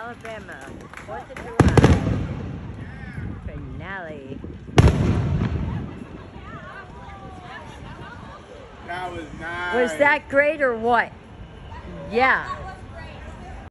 Alabama, 4th of July finale. That was nice. Was that great or what? Yeah.